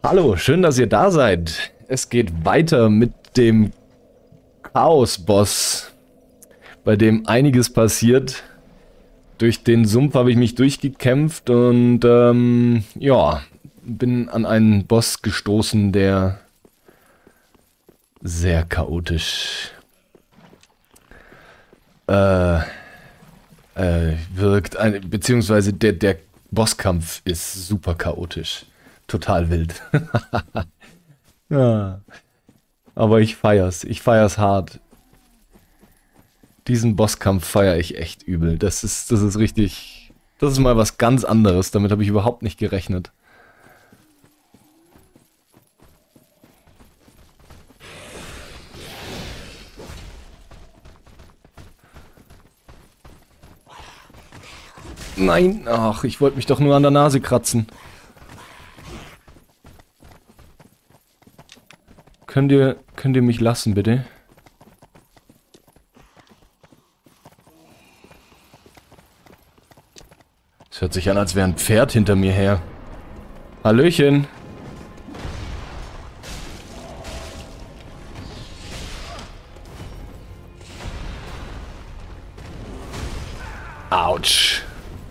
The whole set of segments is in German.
Hallo, schön, dass ihr da seid. Es geht weiter mit dem Chaos-Boss, bei dem einiges passiert. Durch den Sumpf habe ich mich durchgekämpft und ja, bin an einen Boss gestoßen, der sehr chaotisch wirkt, beziehungsweise der Bosskampf ist super chaotisch. Total wild. Ja, aber ich feier's hart. Diesen Bosskampf feiere ich echt übel. Das ist richtig, das ist mal was ganz anderes. Damit habe ich überhaupt nicht gerechnet. Nein, ach, ich wollte mich doch nur an der Nase kratzen. Könnt ihr mich lassen, bitte? Es hört sich an, als wäre ein Pferd hinter mir her. Hallöchen. Autsch.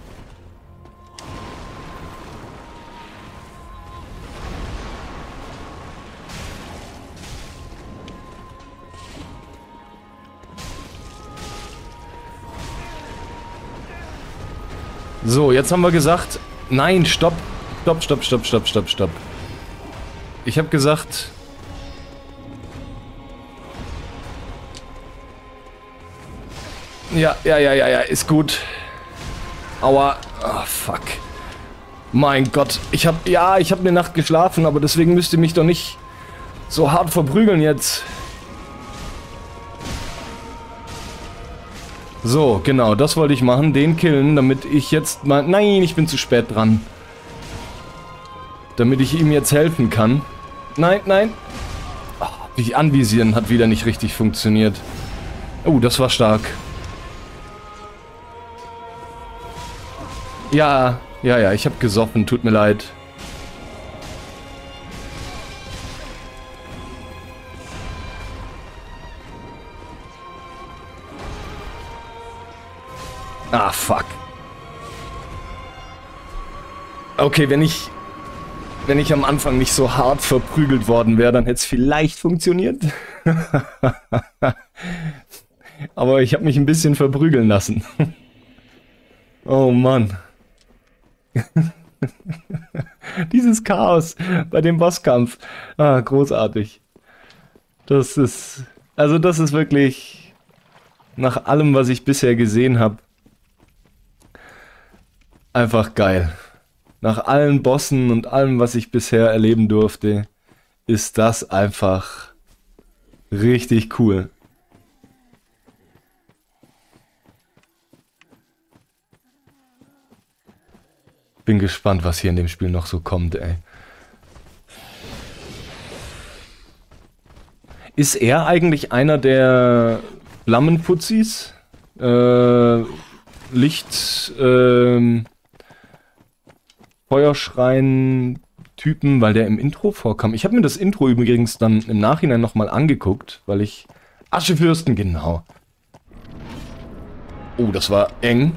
So, jetzt haben wir gesagt... Nein, stopp. Stopp. Ich habe gesagt... Ja, ist gut. Aua. Oh, fuck. Mein Gott. Ich hab eine Nacht geschlafen, aber deswegen müsst ihr mich doch nicht so hart verprügeln jetzt. So, genau, das wollte ich machen, den killen, damit ich jetzt mal... Nein, ich bin zu spät dran. Damit ich ihm jetzt helfen kann. Nein. Oh, die Anvisieren hat wieder nicht richtig funktioniert. Oh, das war stark. Ja, ich habe gesoffen, tut mir leid. Ah, fuck. Okay, wenn ich am Anfang nicht so hart verprügelt worden wäre, dann hätte es vielleicht funktioniert. Aber ich habe mich ein bisschen verprügeln lassen. Oh Mann. Dieses Chaos bei dem Bosskampf. Ah, großartig. Das ist wirklich nach allem, was ich bisher gesehen habe, einfach geil. Nach allen Bossen und allem, was ich bisher erleben durfte, ist das einfach richtig cool. Bin gespannt, was hier in dem Spiel noch so kommt, ey. Ist er eigentlich einer der Flammenfuzis? Licht, Feuerschrein-Typen, weil der im Intro vorkam. Ich habe mir das Intro übrigens dann im Nachhinein nochmal angeguckt, weil ich... Aschefürsten, genau. Oh, das war eng.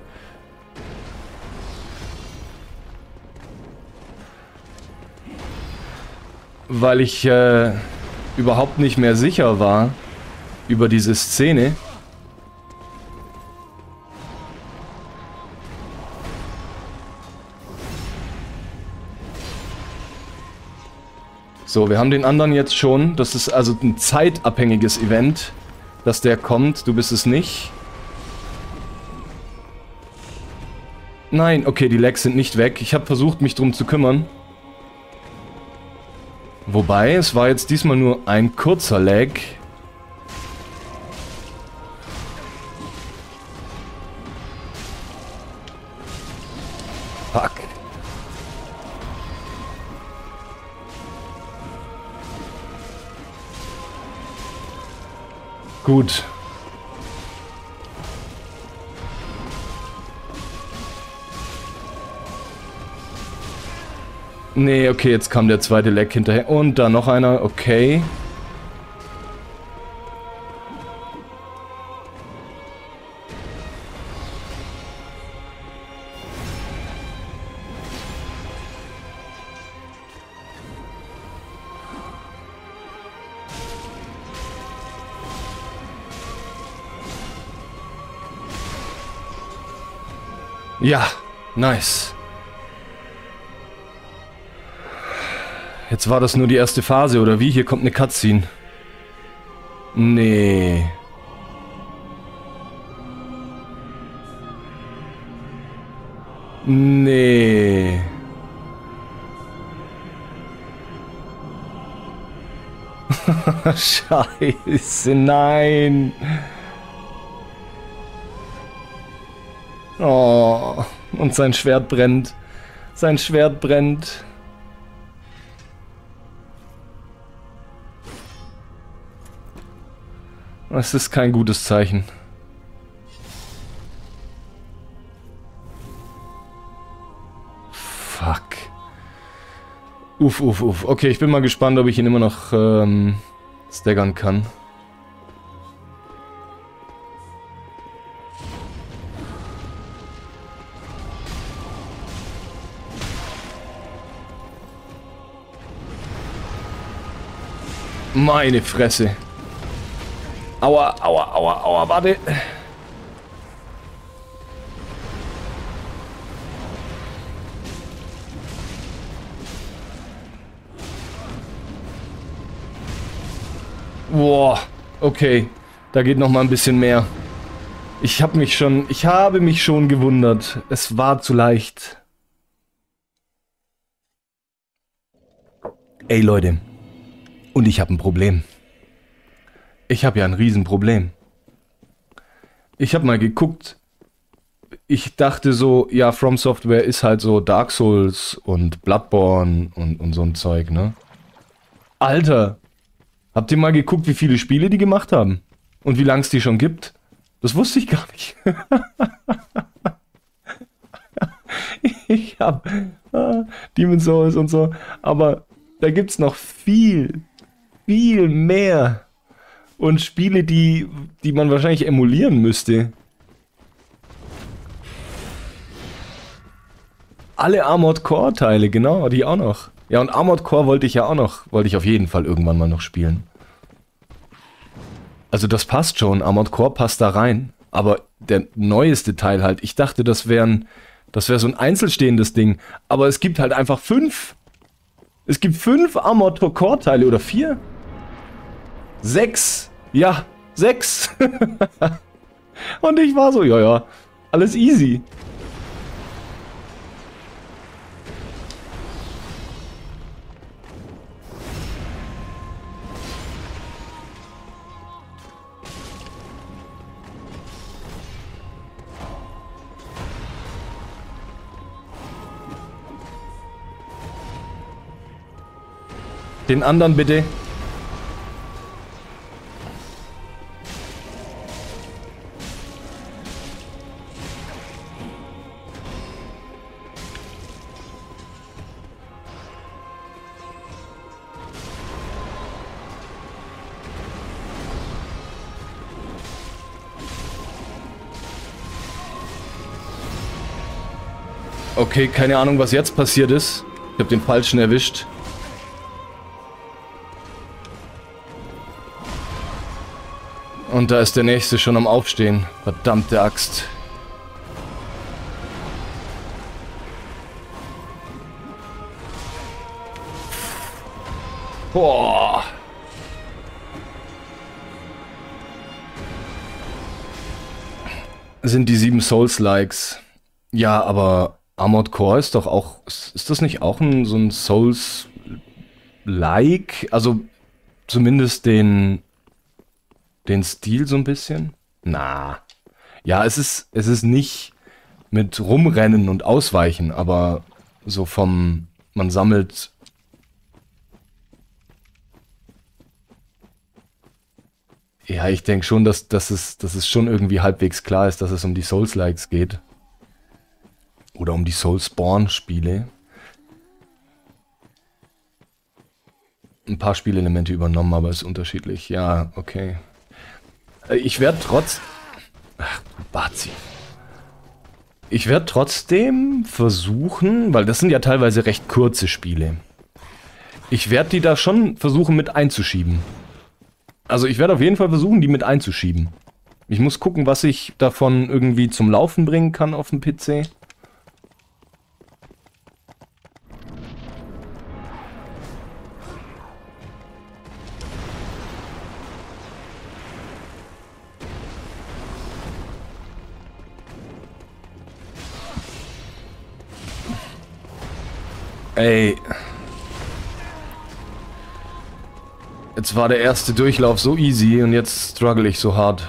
Weil ich überhaupt nicht mehr sicher war über diese Szene. So, wir haben den anderen jetzt schon. Das ist also ein zeitabhängiges Event, dass der kommt. Du bist es nicht. Nein, okay, die Lags sind nicht weg. Ich habe versucht, mich drum zu kümmern. Wobei, es war jetzt diesmal nur ein kurzer Lag. Fuck. Gut. Nee, okay, jetzt kam der zweite Leck hinterher. Und da noch einer, okay. Ja, nice. Jetzt war das nur die erste Phase, oder wie? Hier kommt eine Cutscene. Nee. Nee. Scheiße, nein. Oh, und sein Schwert brennt. Sein Schwert brennt. Das ist kein gutes Zeichen. Fuck. Uff, uff, uff. Okay, ich bin mal gespannt, ob ich ihn immer noch staggern kann. Meine Fresse. Aua, aua, aua, aua, warte. Boah, okay. Da geht noch mal ein bisschen mehr. Ich habe mich schon gewundert. Es war zu leicht. Ey Leute. Und ich habe ein Problem. Ich habe ja ein Riesenproblem. Ich habe mal geguckt. Ich dachte so, ja, From Software ist halt so Dark Souls und Bloodborne und so ein Zeug, ne? Alter! Habt ihr mal geguckt, wie viele Spiele die gemacht haben? Und wie lange es die schon gibt? Das wusste ich gar nicht. Ich hab Demon's Souls und so. Aber da gibt's noch viel mehr. Und Spiele, die man wahrscheinlich emulieren müsste. Alle Armored Core Teile, genau, die auch noch. Ja, und Armored Core wollte ich auf jeden Fall irgendwann mal noch spielen. Also das passt schon, Armored Core passt da rein. Aber der neueste Teil halt, ich dachte, das wäre so ein einzelstehendes Ding. Aber es gibt halt einfach 5. Es gibt 5 Armored Core Teile oder 4? 6. Ja, 6. Und ich war so, ja, alles easy. Den anderen bitte. Okay, keine Ahnung, was jetzt passiert ist. Ich habe den Falschen erwischt. Und da ist der Nächste schon am Aufstehen. Verdammte Axt. Boah. Sind die 7 Souls-Likes. Ja, aber Armored Core ist doch auch... Ist das nicht auch so ein Souls-like? Also zumindest den Stil so ein bisschen? Na. Ja, es ist nicht mit Rumrennen und Ausweichen, aber so man sammelt... Ja, ich denke schon, dass es schon irgendwie halbwegs klar ist, dass es um die Souls-Likes geht. Oder um die Soulspawn-Spiele. ein paar Spielelemente übernommen, aber ist unterschiedlich. Ja, okay. Ich werde Ach, Bazi. Ich werde trotzdem versuchen, weil das sind ja teilweise recht kurze Spiele. Ich werde die da schon versuchen mit einzuschieben. Also ich werde auf jeden Fall versuchen, die mit einzuschieben. Ich muss gucken, was ich davon irgendwie zum Laufen bringen kann auf dem PC. Ey. Jetzt war der erste Durchlauf so easy und jetzt struggle ich so hart.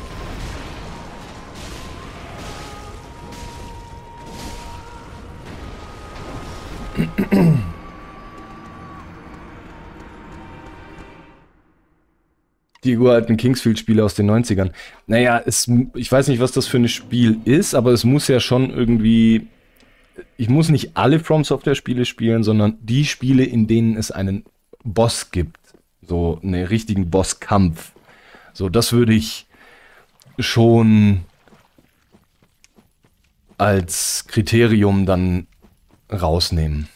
Die uralten Kingsfield-Spiele aus den 90ern. Naja, ich weiß nicht, was das für ein Spiel ist, aber es muss ja schon irgendwie... Ich muss nicht alle From Software-Spiele spielen, sondern die Spiele, in denen es einen Boss gibt. So einen richtigen Bosskampf. So, das würde ich schon als Kriterium dann rausnehmen.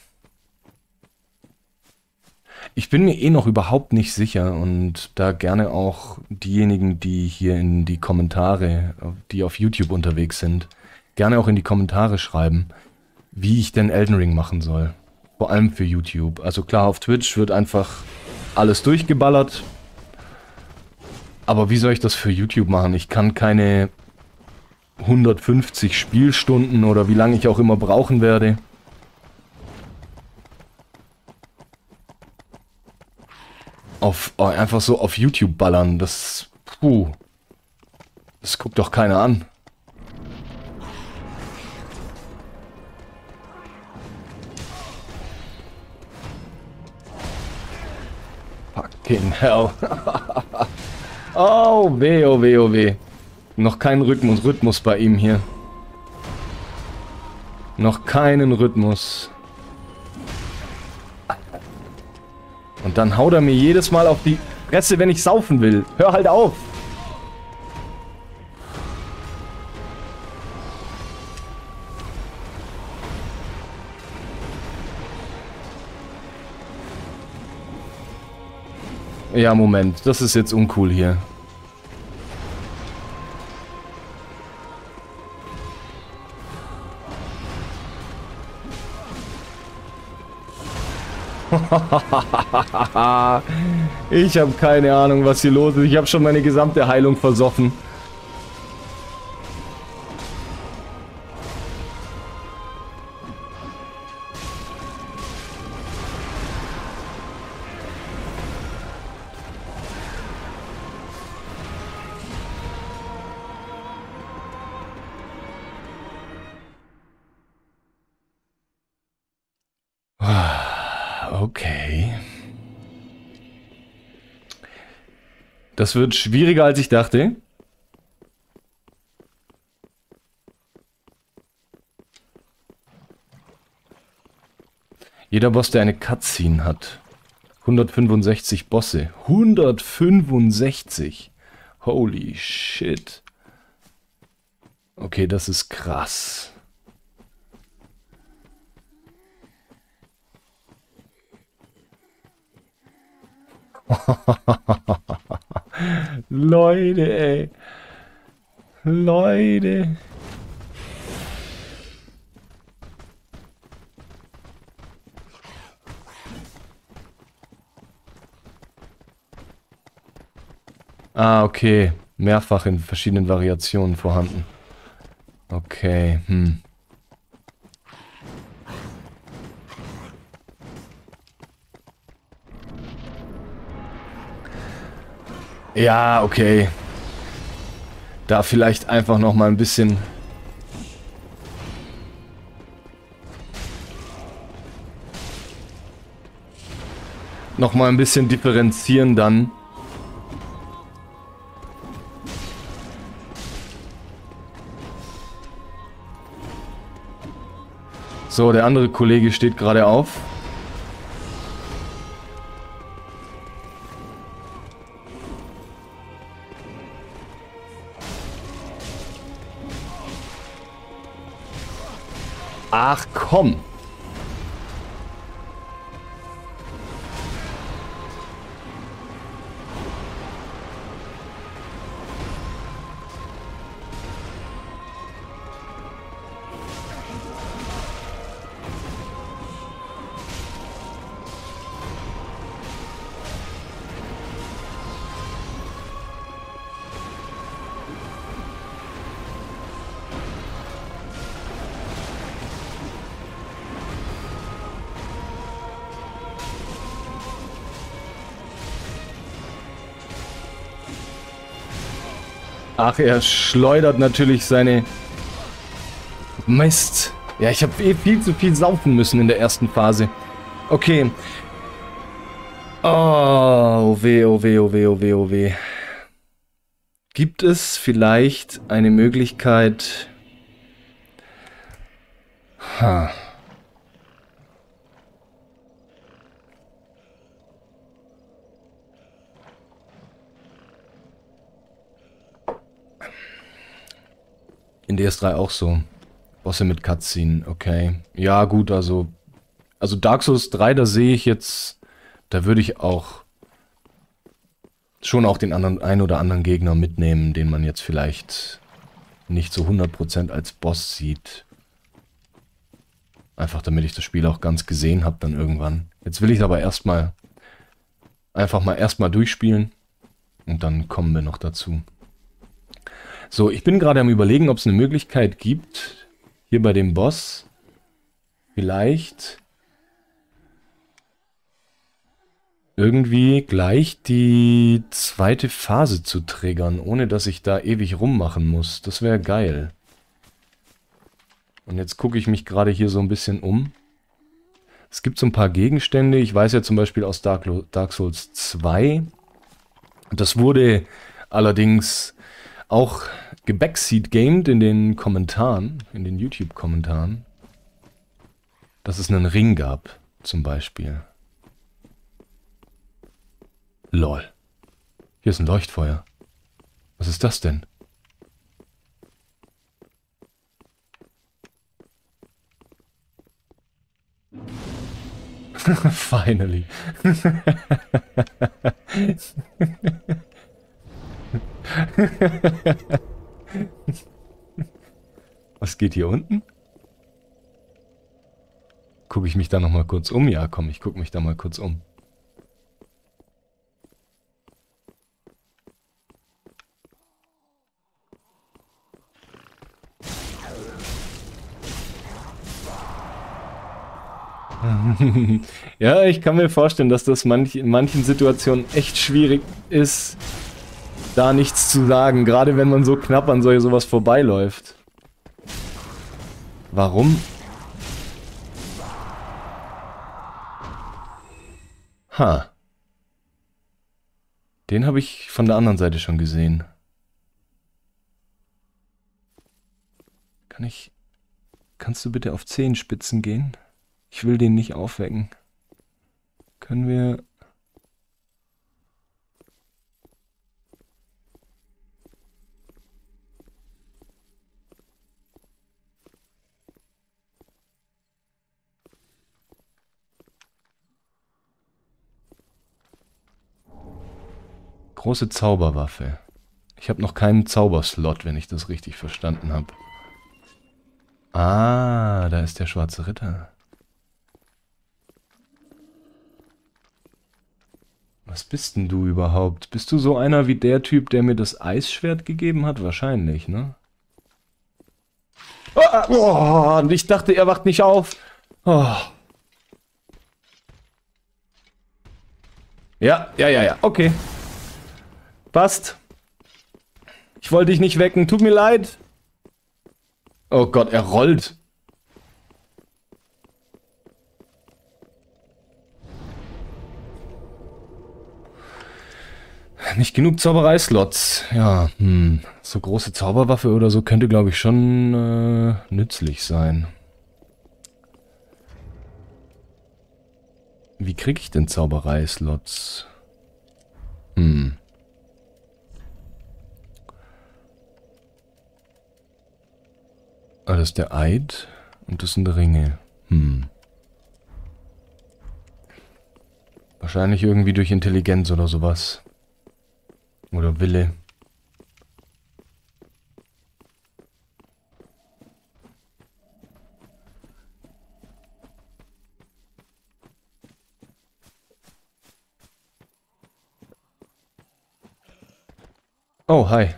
Ich bin mir eh noch überhaupt nicht sicher und da gerne auch diejenigen, die hier in die Kommentare, die auf YouTube unterwegs sind, gerne auch in die Kommentare schreiben, wie ich denn Elden Ring machen soll. Vor allem für YouTube. Also klar, auf Twitch wird einfach alles durchgeballert. Aber wie soll ich das für YouTube machen? Ich kann keine 150 Spielstunden oder wie lange ich auch immer brauchen werde. Einfach so auf YouTube ballern. Das guckt doch keiner an. Fucking hell. Oh weh, oh weh, oh weh. Noch kein Rhythmus bei ihm hier. Noch keinen Rhythmus. Und dann haut er mir jedes Mal auf die Fresse, wenn ich saufen will. Hör halt auf. Ja, Moment. Das ist jetzt uncool hier. Ich habe keine Ahnung, was hier los ist. Ich habe schon meine gesamte Heilung versoffen. Okay. Das wird schwieriger, als ich dachte. Jeder Boss, der eine Cutscene hat. 165 Bosse. 165. Holy shit. Okay, das ist krass. Leute, ey. Leute. Ah, okay. Mehrfach in verschiedenen Variationen vorhanden. Okay, Ja, okay. Da vielleicht einfach noch mal ein bisschen... Noch mal ein bisschen differenzieren dann. So, der andere Kollege steht gerade auf. Ach komm. Ach, er schleudert natürlich seine... Mist. Ja, ich habe viel zu viel saufen müssen in der ersten Phase. Okay. Oh weh, oh weh, oh weh, oh weh, oh weh. Gibt es vielleicht eine Möglichkeit... Ha. In DS3 auch so. Bosse mit Cutscene, okay. Ja, gut, also Dark Souls 3, da sehe ich jetzt, da würde ich auch schon auch den einen oder anderen Gegner mitnehmen, den man jetzt vielleicht nicht so 100% als Boss sieht. Einfach damit ich das Spiel auch ganz gesehen habe dann irgendwann. Jetzt will ich aber erstmal erstmal durchspielen und dann kommen wir noch dazu. So, ich bin gerade am Überlegen, ob es eine Möglichkeit gibt, hier bei dem Boss vielleicht irgendwie gleich die zweite Phase zu triggern, ohne dass ich da ewig rummachen muss. Das wäre geil. Und jetzt gucke ich mich gerade hier so ein bisschen um. Es gibt so ein paar Gegenstände. Ich weiß ja zum Beispiel aus Dark Souls 2. Das wurde allerdings auch gebackseat-gamed in den Kommentaren, in den YouTube-Kommentaren, dass es einen Ring gab, zum Beispiel. Lol. Hier ist ein Leuchtfeuer. Was ist das denn? Finally. Was geht hier unten? Gucke ich mich da noch mal kurz um? Ja, komm, ich gucke mich da mal kurz um. Ja, ich kann mir vorstellen, dass das in manchen Situationen echt schwierig ist, da nichts zu sagen, gerade wenn man so knapp an sowas vorbeiläuft. Warum? Ha. Den habe ich von der anderen Seite schon gesehen. Kannst du bitte auf Zehenspitzen gehen? Ich will den nicht aufwecken. Können wir... Große Zauberwaffe. Ich habe noch keinen Zauberslot, wenn ich das richtig verstanden habe. Ah, da ist der schwarze Ritter. Was bist denn du überhaupt? Bist du so einer wie der Typ, der mir das Eisschwert gegeben hat? Wahrscheinlich, ne? Oh, und ich dachte, er wacht nicht auf. Oh. Ja, okay. Passt. Ich wollte dich nicht wecken, tut mir leid. Oh Gott, er rollt. Nicht genug Zaubereislots. Ja, so große Zauberwaffe oder so könnte, glaube ich, schon nützlich sein. Wie kriege ich denn Zaubereislots? Ah, das ist der Eid. Und das sind Ringe. Hm. Wahrscheinlich irgendwie durch Intelligenz oder sowas. Oder Wille. Oh, hi.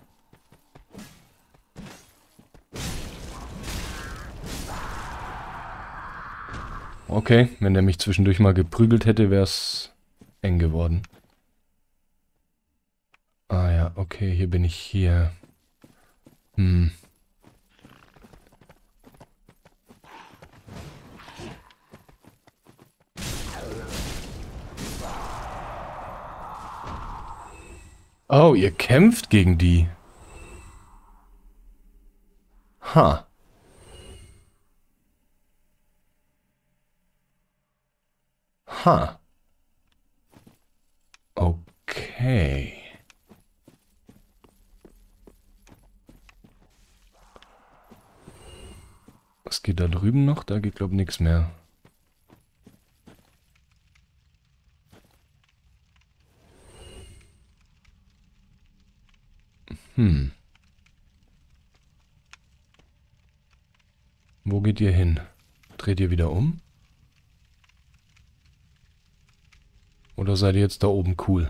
Okay, wenn der mich zwischendurch mal geprügelt hätte, wäre es eng geworden. Ah ja, okay, hier bin ich hier. Hm. Oh, ihr kämpft gegen die. Ha. Ha. Okay. Was geht da drüben noch? Da geht, glaube ich, nichts mehr. Hm. Wo geht ihr hin? Dreht ihr wieder um? Oder seid ihr jetzt da oben cool?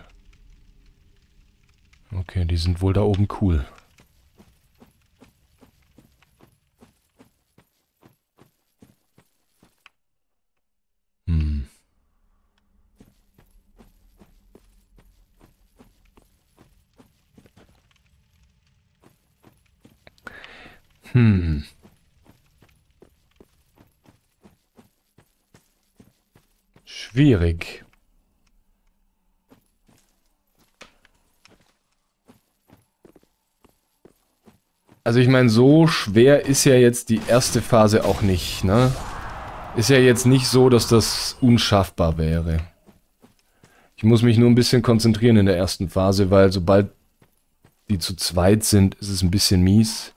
Okay, die sind wohl da oben cool. Hm. Hm. Schwierig. Also ich meine, so schwer ist ja jetzt die erste Phase auch nicht, ne? Ist ja jetzt nicht so, dass das unschaffbar wäre. Ich muss mich nur ein bisschen konzentrieren in der ersten Phase, weil sobald die zu zweit sind, ist es ein bisschen mies.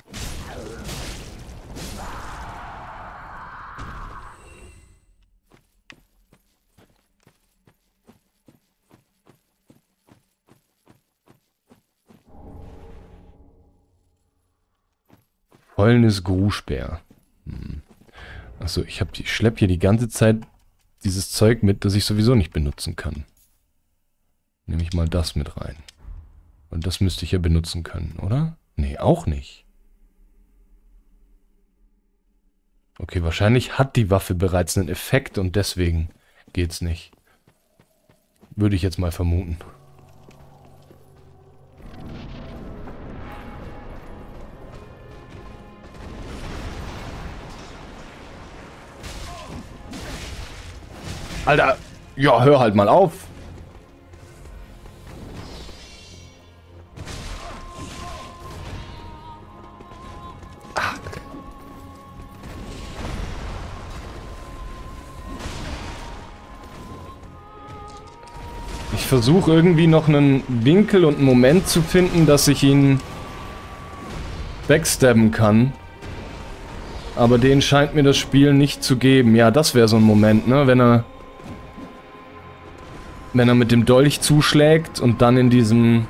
Volles Gruschbär. Hm. Achso, ich schlepp hier die ganze Zeit dieses Zeug mit, das ich sowieso nicht benutzen kann. Nehme ich mal das mit rein. Und das müsste ich ja benutzen können, oder? Nee, auch nicht. Okay, wahrscheinlich hat die Waffe bereits einen Effekt und deswegen geht's nicht. Würde ich jetzt mal vermuten. Alter, ja, hör halt mal auf. Ich versuche irgendwie noch einen Winkel und einen Moment zu finden, dass ich ihn backstabben kann. Aber den scheint mir das Spiel nicht zu geben. Ja, das wäre so ein Moment, ne? Wenn er mit dem Dolch zuschlägt und dann in diesem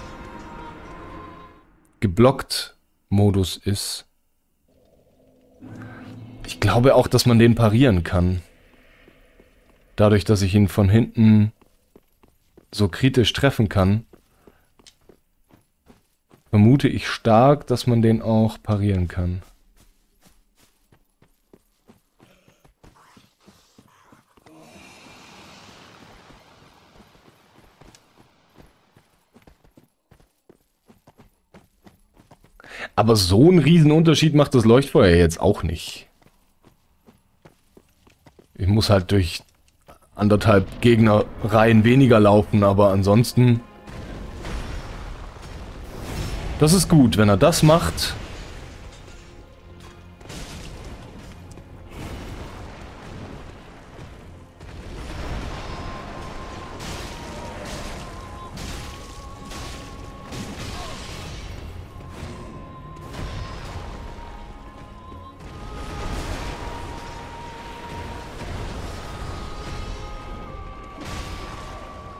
geblockt Modus ist. Ich glaube auch, dass man den parieren kann. Dadurch, dass ich ihn von hinten so kritisch treffen kann, vermute ich stark, dass man den auch parieren kann. Aber so einen Riesenunterschied macht das Leuchtfeuer jetzt auch nicht. Ich muss halt durch 1,5 Gegnerreihen weniger laufen, aber ansonsten... Das ist gut, wenn er das macht.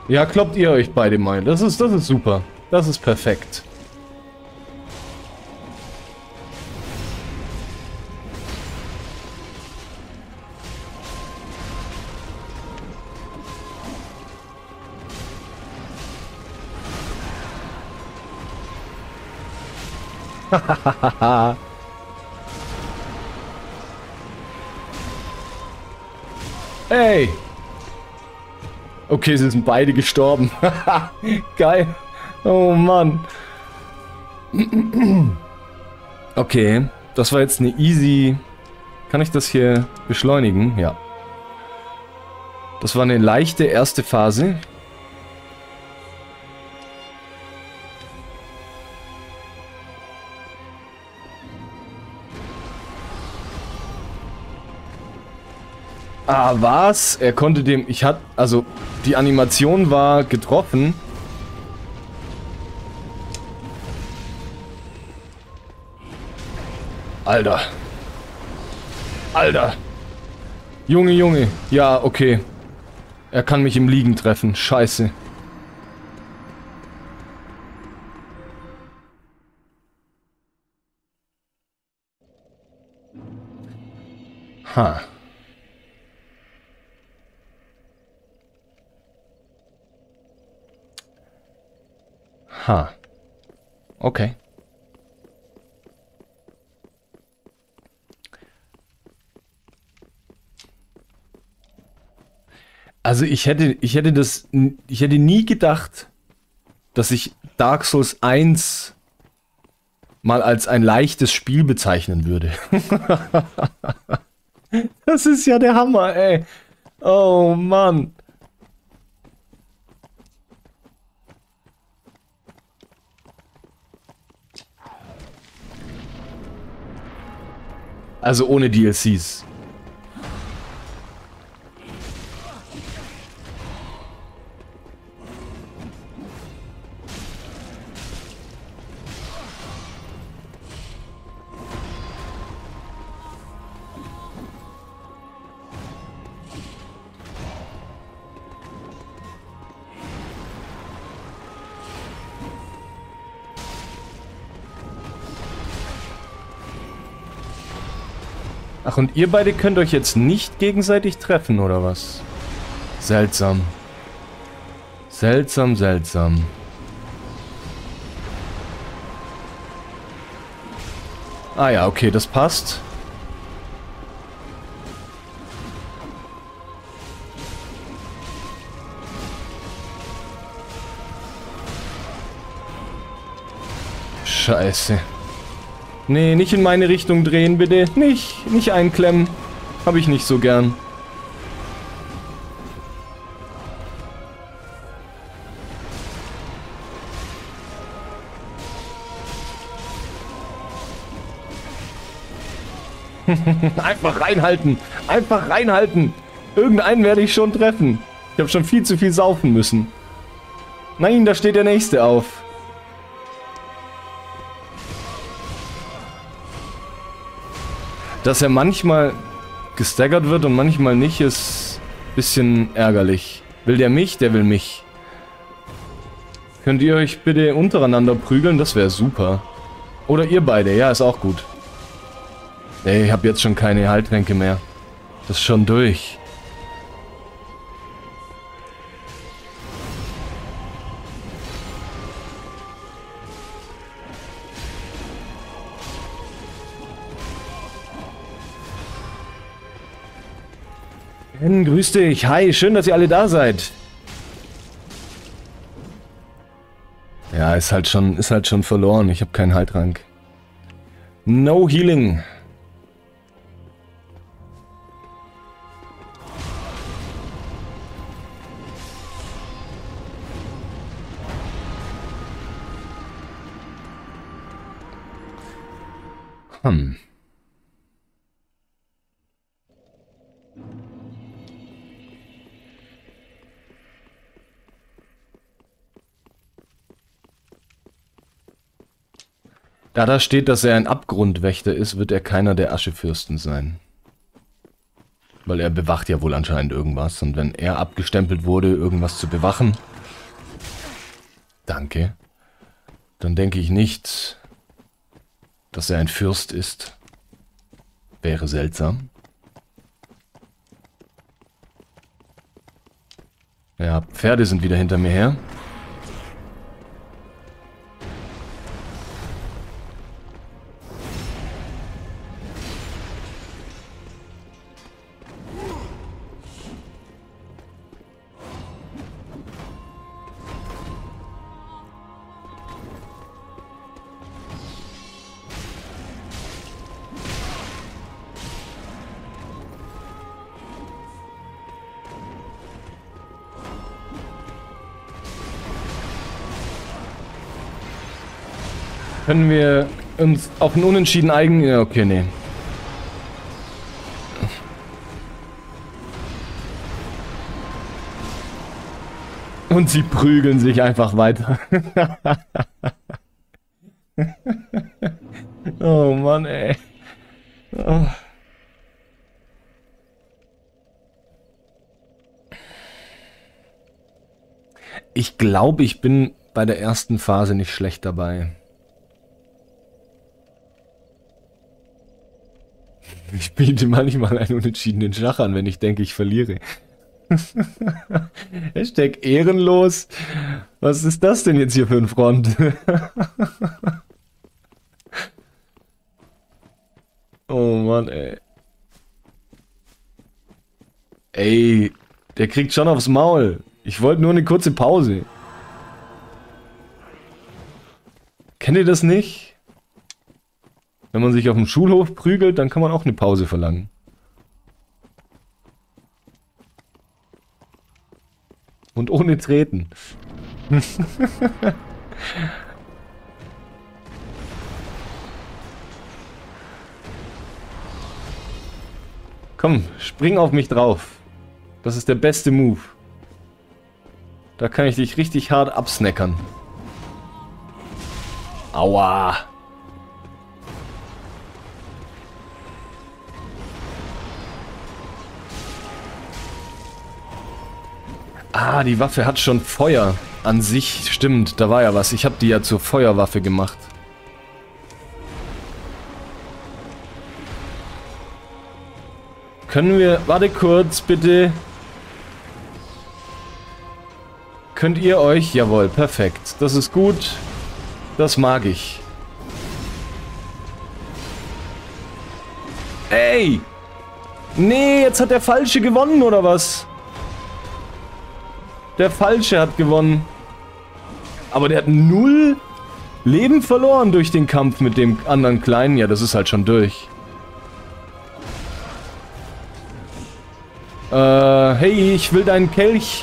Ja, kloppt ihr euch beide mal. Das ist super. Das ist perfekt. Hey! Okay, sie sind beide gestorben. Geil. Oh Mann. Okay, das war jetzt eine easy... Kann ich das hier beschleunigen? Ja. Das war eine leichte erste Phase. Ah, was? Er konnte dem... Also, die Animation war getroffen. Alter. Alter. Junge, Junge. Ja, okay. Er kann mich im Liegen treffen. Scheiße. Ha. Ha. Okay. Also ich hätte nie gedacht, dass ich Dark Souls 1 mal als ein leichtes Spiel bezeichnen würde. Das ist ja der Hammer, ey. Oh Mann. Also ohne DLCs. Ach, und ihr beide könnt euch jetzt nicht gegenseitig treffen, oder was? Seltsam. Seltsam, seltsam. Ah ja, okay, das passt. Scheiße. Nee, nicht in meine Richtung drehen, bitte. Nicht einklemmen. Hab ich nicht so gern. Einfach reinhalten. Einfach reinhalten. Irgendeinen werde ich schon treffen. Ich habe schon viel zu viel saufen müssen. Nein, da steht der Nächste auf. Dass er manchmal gestaggert wird und manchmal nicht, ist ein bisschen ärgerlich. Will der mich? Der will mich. Könnt ihr euch bitte untereinander prügeln? Das wäre super. Oder ihr beide, ja, ist auch gut. Ey, ich habe jetzt schon keine Heiltränke mehr. Das ist schon durch. Ben, grüß dich. Hi, schön, dass ihr alle da seid. Ja, ist halt schon verloren. Ich habe keinen Heiltrank. No Healing. Da da steht, dass er ein Abgrundwächter ist, wird er keiner der Aschefürsten sein. Weil er bewacht ja wohl anscheinend irgendwas. Und wenn er abgestempelt wurde, irgendwas zu bewachen, Danke. Dann denke ich nicht, dass er ein Fürst ist. Wäre seltsam. Ja, Pferde sind wieder hinter mir her. Können wir uns auf einen Unentschieden eigen... Ja, okay, nee. Und sie prügeln sich einfach weiter. Oh Mann, ey. Oh. Ich glaube, ich bin bei der ersten Phase nicht schlecht dabei. Ich biete manchmal einen unentschiedenen Schach an, wenn ich denke, ich verliere. Hashtag ehrenlos. Was ist das denn jetzt hier für ein Front? Oh Mann, ey. Ey, der kriegt schon aufs Maul. Ich wollte nur eine kurze Pause. Kennt ihr das nicht? Wenn man sich auf dem Schulhof prügelt, dann kann man auch eine Pause verlangen. Und ohne Treten. Komm, spring auf mich drauf. Das ist der beste Move. Da kann ich dich richtig hart absnackern. Aua. Ah, die Waffe hat schon Feuer an sich. Stimmt, da war ja was. Ich habe die ja zur Feuerwaffe gemacht. Können wir... Warte kurz, bitte. Könnt ihr euch... Jawohl, perfekt. Das ist gut. Das mag ich. Ey! Nee, jetzt hat der Falsche gewonnen, oder was? Der Falsche hat gewonnen. Aber der hat 0 Leben verloren durch den Kampf mit dem anderen Kleinen. Ja, das ist halt schon durch. Hey, ich will deinen Kelch.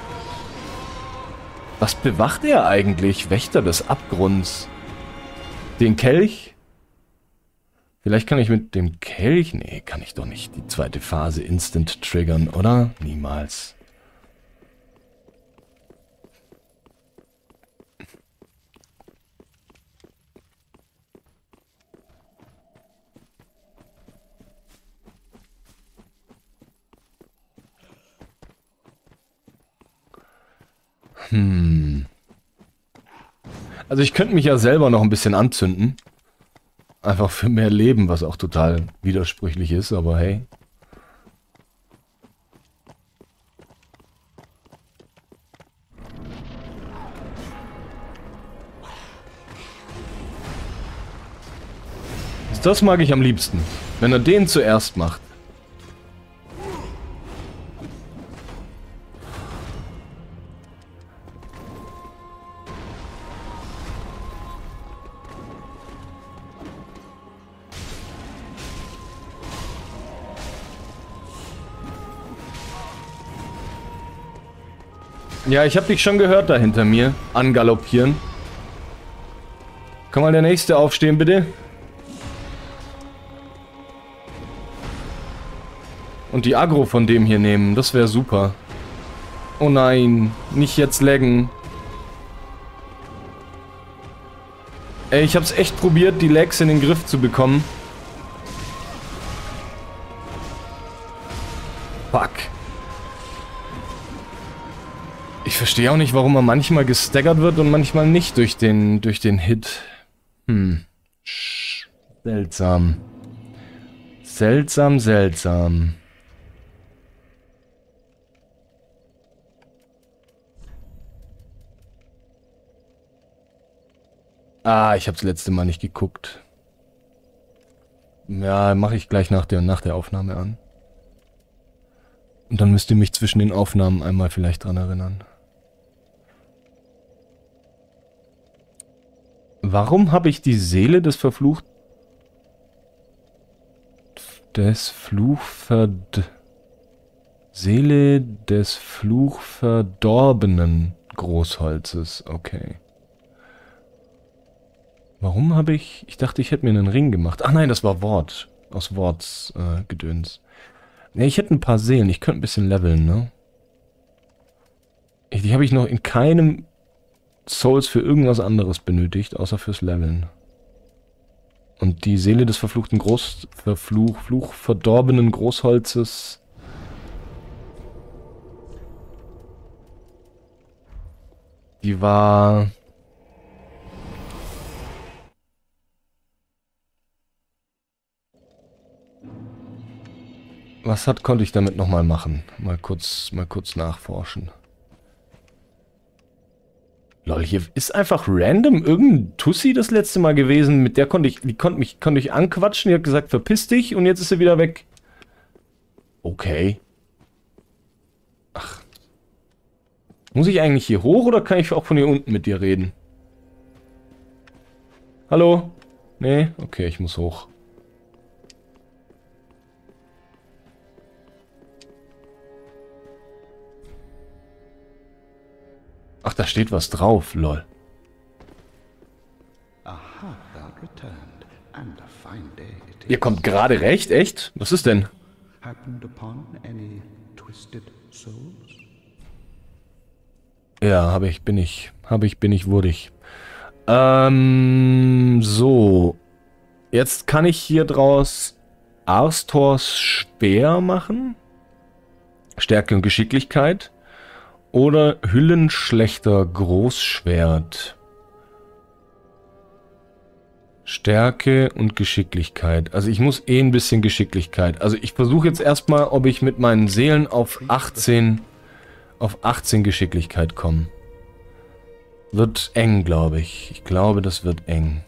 Was bewacht er eigentlich? Wächter des Abgrunds. Den Kelch? Vielleicht kann ich mit dem Kelch... Nee, kann ich doch nicht die zweite Phase instant triggern, oder? Niemals. Also ich könnte mich ja selber noch ein bisschen anzünden. Einfach für mehr Leben, was auch total widersprüchlich ist, aber hey. Das mag ich am liebsten, wenn er den zuerst macht. Ja, ich habe dich schon gehört da hinter mir. Angaloppieren. Kann mal der Nächste aufstehen, bitte? Und die Aggro von dem hier nehmen. Das wäre super. Oh nein. Nicht jetzt laggen. Ey, ich hab's echt probiert, die Lags in den Griff zu bekommen. Fuck. Ich verstehe auch nicht, warum er manchmal gestaggert wird und manchmal nicht durch den Hit. Seltsam. Seltsam, seltsam. Ah, ich habe das letzte Mal nicht geguckt. Ja, mache ich gleich nach der Aufnahme an. Und dann müsst ihr mich zwischen den Aufnahmen einmal vielleicht dran erinnern. Warum habe ich die Seele des Seele des fluchverdorbenen Großholzes? Okay. Warum habe ich... Ich dachte, ich hätte mir einen Ring gemacht. Ach nein, das war Wort. Aus Worts Gedöns. Ne, ich hätte ein paar Seelen. Ich könnte ein bisschen leveln, ne? Die habe ich noch in keinem Souls für irgendwas anderes benötigt, außer fürs Leveln. Und die Seele des verfluchten fluchverdorbenen Großholzes... Die war... konnte ich damit nochmal machen? Mal kurz nachforschen. Lol, hier ist einfach random irgendein Tussi das letzte Mal gewesen, mit der konnte ich anquatschen, die hat gesagt, verpiss dich und jetzt ist sie wieder weg. Okay. Ach. Muss ich eigentlich hier hoch oder kann ich auch von hier unten mit dir reden? Hallo? Nee? Okay, ich muss hoch. Ach, da steht was drauf, lol. Ihr kommt gerade recht, echt? Was ist denn? Ja, bin ich würdig. So. Jetzt kann ich hier draus Arstors Speer machen. Stärke und Geschicklichkeit. Oder Hüllenschlechter Großschwert. Stärke und Geschicklichkeit. Also ich muss ein bisschen Geschicklichkeit. Also ich versuche jetzt erstmal, ob ich mit meinen Seelen auf 18 Geschicklichkeit komme. Wird eng, glaube ich. Ich glaube, das wird eng.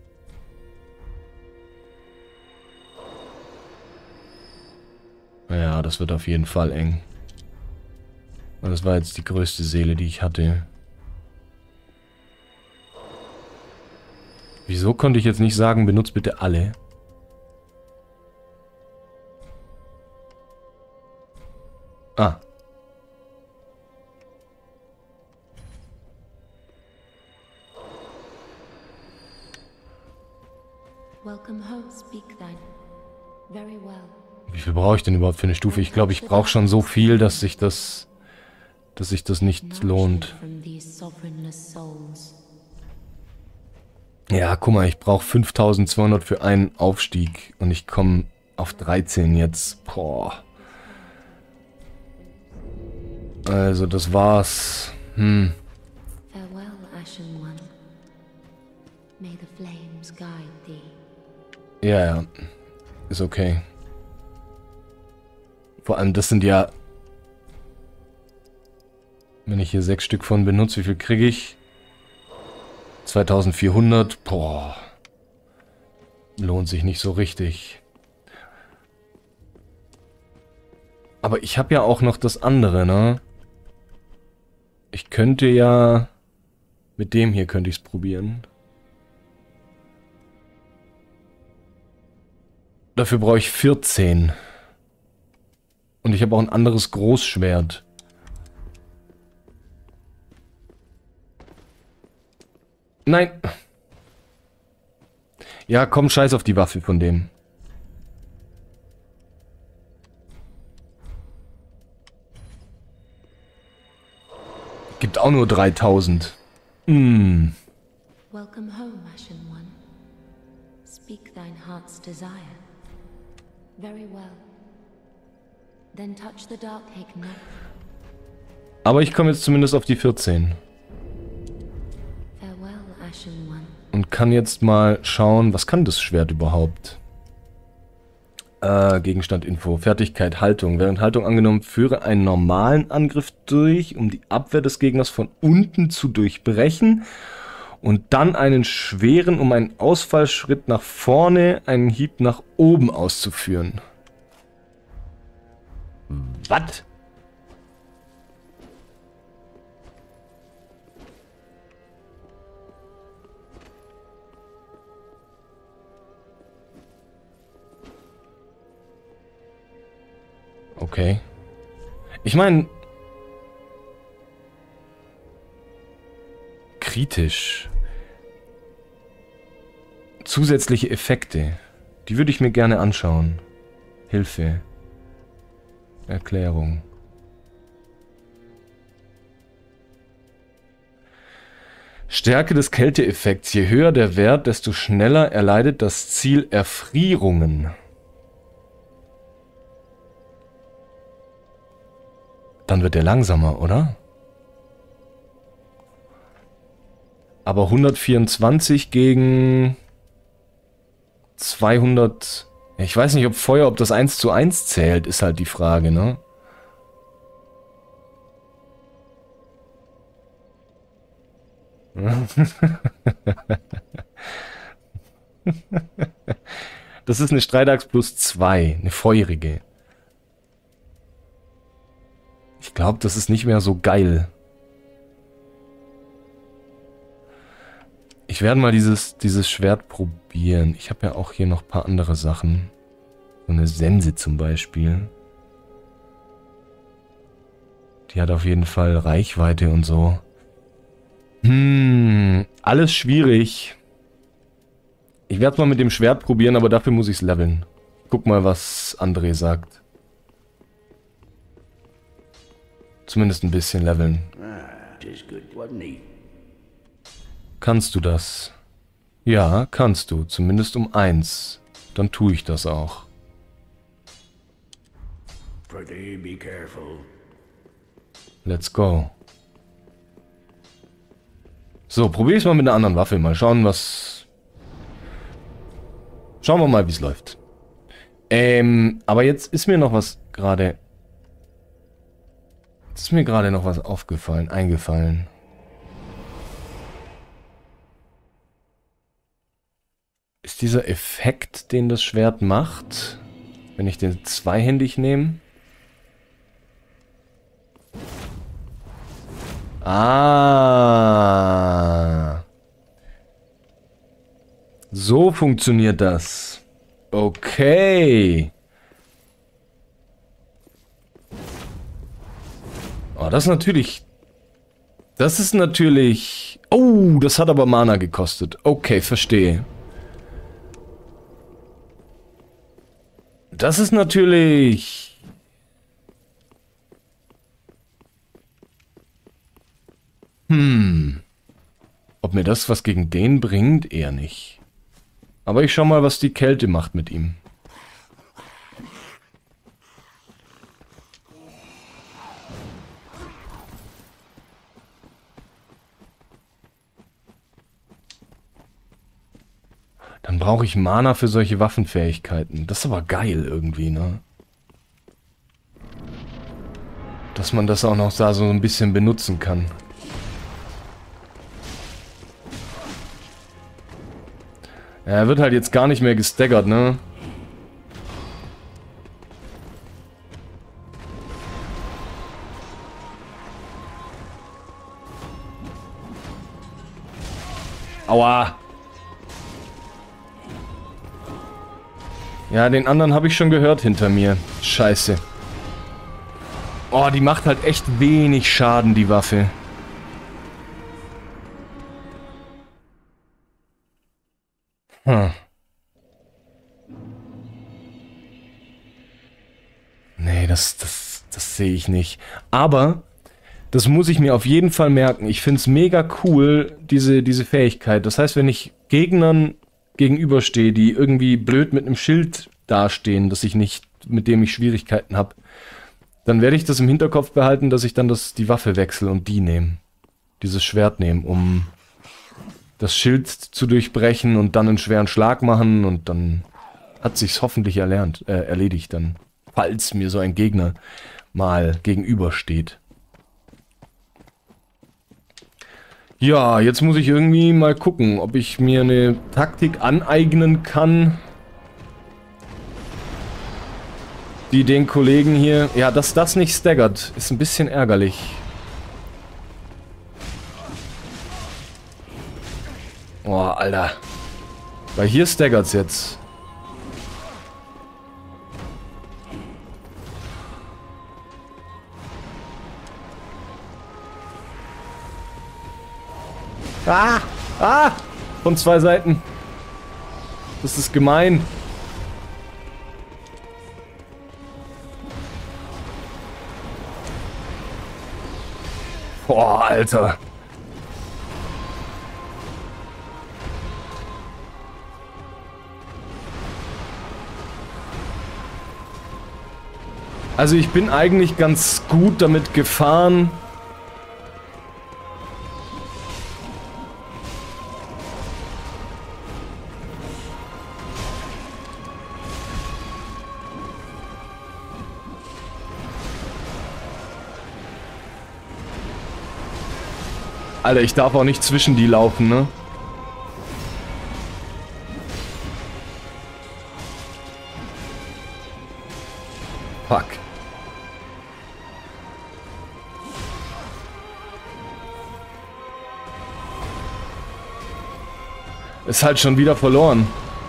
Ja, das wird auf jeden Fall eng. Das war jetzt die größte Seele, die ich hatte. Wieso konnte ich jetzt nicht sagen, benutzt bitte alle? Ah. Wie viel brauche ich denn überhaupt für eine Stufe? Ich glaube, ich brauche schon so viel, dass sich das nicht lohnt. Ja, guck mal, ich brauche 5200 für einen Aufstieg und ich komme auf 13 jetzt. Boah. Also, das war's. Ja. Ist okay. Vor allem, das sind ja... Wenn ich hier 6 Stück von benutze, wie viel kriege ich? 2400. Boah. Lohnt sich nicht so richtig. Aber ich habe ja auch noch das andere, ne? Ich könnte ja... Mit dem hier könnte ich es probieren. Dafür brauche ich 14. Und ich habe auch ein anderes Großschwert. Nein. Ja, komm, scheiß auf die Waffe von dem. Gibt auch nur 3000. Welcome home, Ashen One. Speak thine heart's desire. Very well. Then touch the dark Higg. Aber ich komme jetzt zumindest auf die 14. Und kann jetzt mal schauen, was kann das Schwert überhaupt? Gegenstand Info, Fertigkeit, Haltung. Während Haltung angenommen, führe einen normalen Angriff durch, um die Abwehr des Gegners von unten zu durchbrechen. Und dann einen schweren, um einen Ausfallschritt nach vorne, einen Hieb nach oben auszuführen. Was? Okay. Ich meine... Kritisch. Zusätzliche Effekte. Die würde ich mir gerne anschauen. Hilfe. Erklärung. Stärke des Kälteeffekts. Je höher der Wert, desto schneller erleidet das Ziel Erfrierungen. Dann wird er langsamer, oder? Aber 124 gegen 200... Ich weiß nicht, ob Feuer, ob das 1:1 zählt, ist halt die Frage, ne? Das ist eine Streitaxt plus 2, eine feurige. Ich glaube, das ist nicht mehr so geil. Ich werde mal dieses Schwert probieren. Ich habe ja auch hier noch ein paar andere Sachen. So eine Sense zum Beispiel. Die hat auf jeden Fall Reichweite und so. Alles schwierig. Ich werde es mal mit dem Schwert probieren, aber dafür muss ich es leveln. Guck mal, was André sagt. Zumindest ein bisschen leveln. Kannst du das? Ja, kannst du. Zumindest um 1. Dann tue ich das auch. Let's go. So, probier es mal mit einer anderen Waffe. Mal schauen, was... Schauen wir mal, wie es läuft. Aber jetzt ist mir noch was gerade... Jetzt ist mir gerade noch was eingefallen. Ist dieser Effekt, den das Schwert macht, wenn ich den zweihändig nehme? Ah. So funktioniert das. Okay. Oh, das ist natürlich... Das ist natürlich... Oh, das hat aber Mana gekostet. Okay, verstehe. Das ist natürlich... Ob mir das was gegen den bringt? Eher nicht. Aber ich schau mal, was die Kälte macht mit ihm. Dann brauche ich Mana für solche Waffenfähigkeiten. Das ist aber geil irgendwie, ne? Dass man das auch noch da so ein bisschen benutzen kann. Ja, er wird halt jetzt gar nicht mehr gestaggert, ne? Aua! Ja, den anderen habe ich schon gehört hinter mir. Scheiße. Oh, die macht halt echt wenig Schaden, die Waffe. Nee, das sehe ich nicht. Aber das muss ich mir auf jeden Fall merken. Ich finde es mega cool, diese Fähigkeit. Das heißt, wenn ich Gegnern gegenüberstehe, die irgendwie blöd mit einem Schild dastehen, mit dem ich Schwierigkeiten habe, Dann werde ich das im Hinterkopf behalten, dass ich dann die Waffe wechsle und die nehme. Dieses Schwert nehmen, um das Schild zu durchbrechen und dann einen schweren Schlag machen und dann hat sich's hoffentlich erledigt dann, falls mir so ein Gegner mal gegenübersteht. Ja, jetzt muss ich irgendwie mal gucken, ob ich mir eine Taktik aneignen kann, die den Kollegen hier... Ja, dass das nicht staggert, ist ein bisschen ärgerlich. Oh, Alter. Weil hier staggert's jetzt. Ah! Ah! Von zwei Seiten. Das ist gemein. Boah, Alter. Also ich bin eigentlich ganz gut damit gefahren. Alter, ich darf auch nicht zwischen die laufen, ne? Fuck. Ist halt schon wieder verloren.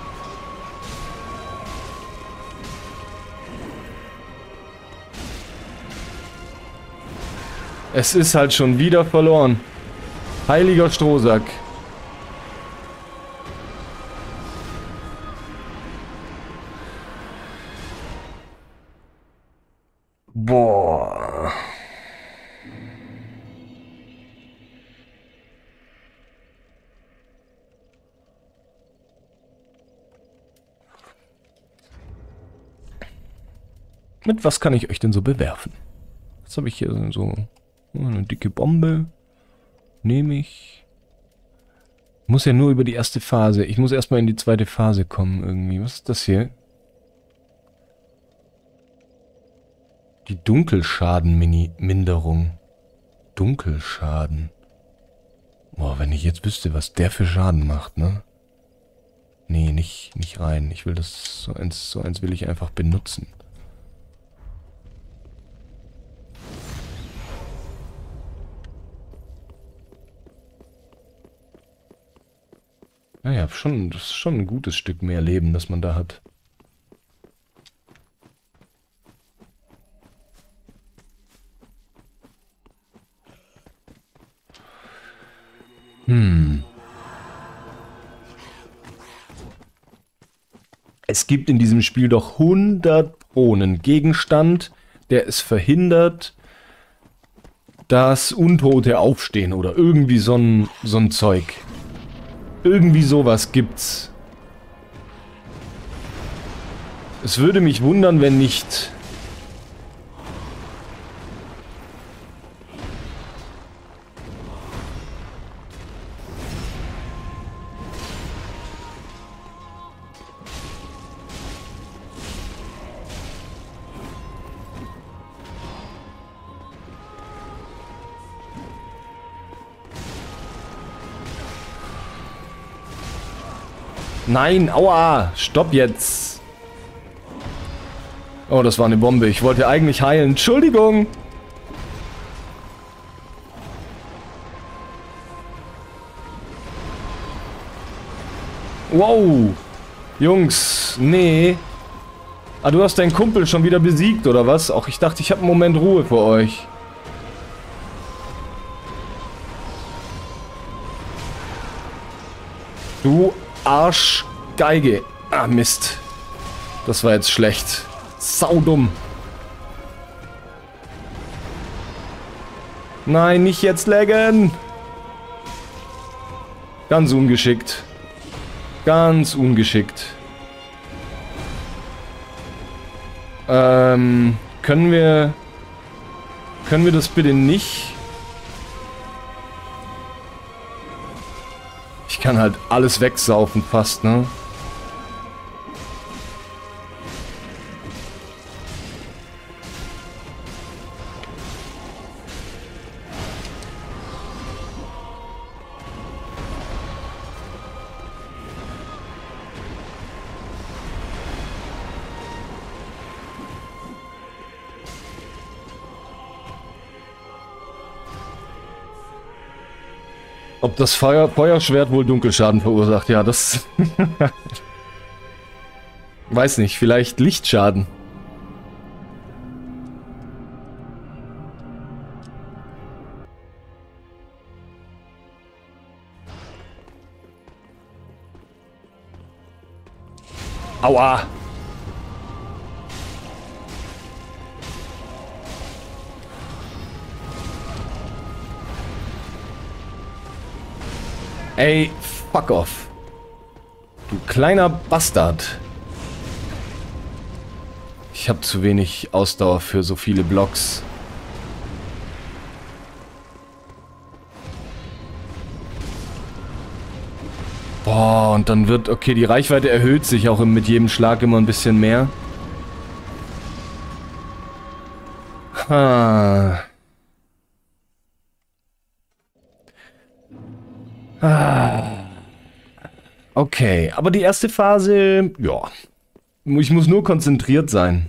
Es ist halt schon wieder verloren. Heiliger Strohsack. Boah. Mit was kann ich euch denn so bewerfen? Jetzt habe ich hier so eine dicke Bombe. Nehme ich. Muss ja nur über die erste Phase. Ich muss erstmal in die zweite Phase kommen irgendwie. Was ist das hier? Die Dunkelschaden-Minderung. Dunkelschaden. Boah, wenn ich jetzt wüsste, was der für Schaden macht, ne? Nee, nicht rein. Ich will das, so eins will ich einfach benutzen. Naja, das ist schon ein gutes Stück mehr Leben, das man da hat. Es gibt in diesem Spiel doch 100 Pro einen Gegenstand, der es verhindert, dass Untote aufstehen oder irgendwie so ein Zeug. Irgendwie sowas gibt's. Es würde mich wundern, wenn nicht. Nein, aua! Stopp jetzt! Oh, das war eine Bombe. Ich wollte eigentlich heilen. Entschuldigung! Wow! Jungs, nee. Ah, du hast deinen Kumpel schon wieder besiegt, oder was? Auch ich dachte, ich habe einen Moment Ruhe für euch. Du Arschgeige. Ah, Mist. Das war jetzt schlecht. Saudumm. Nein, nicht jetzt laggen. Ganz ungeschickt. Ganz ungeschickt. Können wir Können wir das bitte nicht? Ich kann halt alles wegsaufen fast, ne? Ob das Feuerschwert wohl Dunkelschaden verursacht? Ja, das... Weiß nicht, vielleicht Lichtschaden. Aua! Ey, fuck off. Du kleiner Bastard. Ich habe zu wenig Ausdauer für so viele Blocks. Boah, und dann wird... Okay, die Reichweite erhöht sich auch mit jedem Schlag immer ein bisschen mehr. Ah. Okay, aber die erste Phase, ja. Ich muss nur konzentriert sein.